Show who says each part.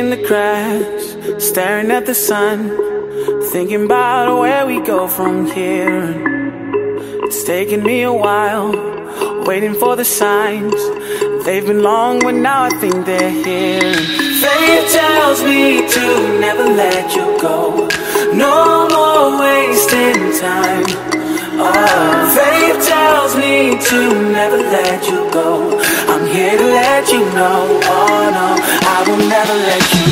Speaker 1: in the grass, staring at the sun, thinking about where we go from here. It's taken me a while, waiting for the signs. They've been long, but now I think they're here. Fate tells me to never let you go, no more wasting time. Oh, fate tells me to never let you go. I'm here to let you know, oh no, I will never let you